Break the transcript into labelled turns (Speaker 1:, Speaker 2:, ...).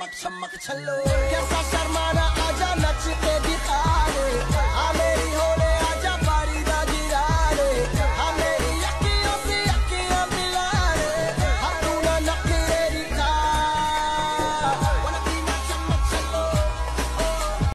Speaker 1: चमक चमक छल्लो कैसा शर्माना आजा नच के दिखा दे आ मेरी होली